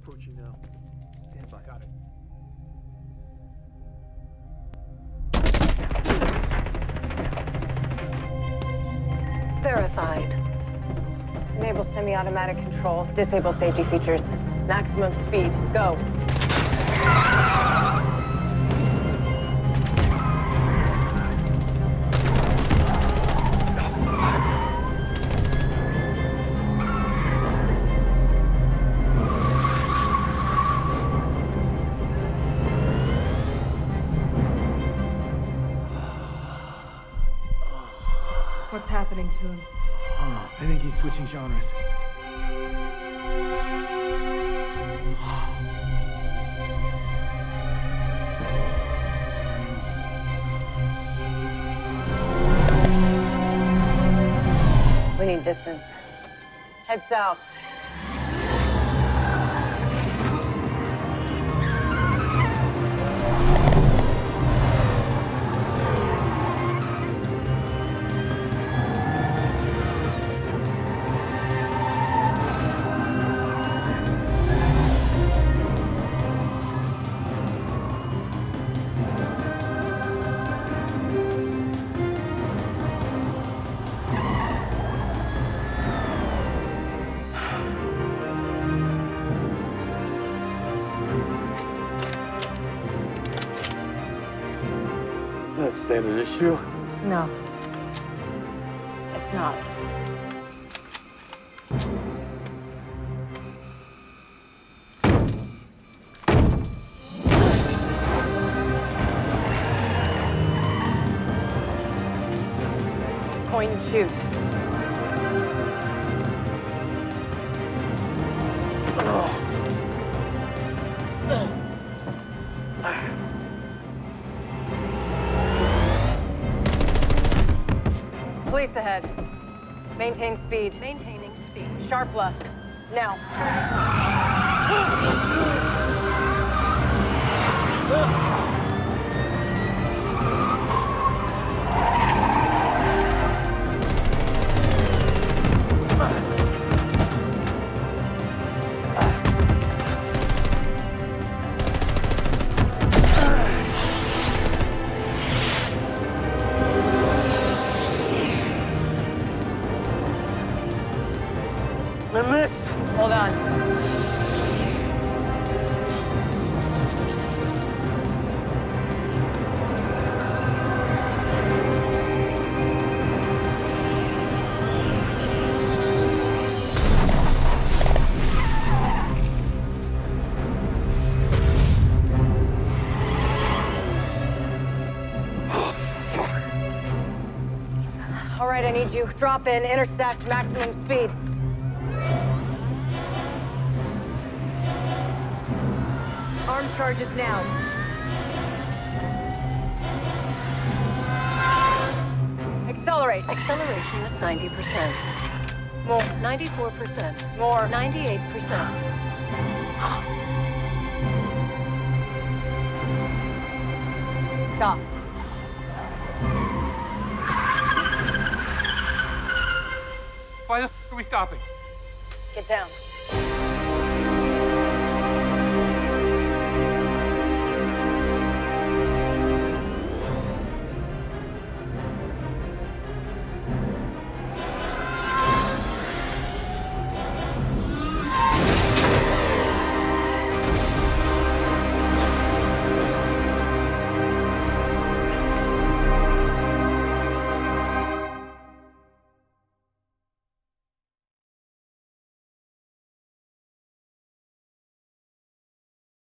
Approaching now. Stand by. Got it. Verified. Enable semi-automatic control. Disable safety features. Maximum speed. Go. What's happening to him? I think he's switching genres. We need distance. Head south. Is that a standard issue? No. It's not. Point and shoot. Police ahead. Maintain speed. Maintaining speed. Sharp left. Now. I missed! Hold on. All right, I need you. Drop in, intersect, maximum speed. Arm charges now. Accelerate. Acceleration at 90%. More. 94%. More. 98%. Stop. Why the f are we stopping? Get down.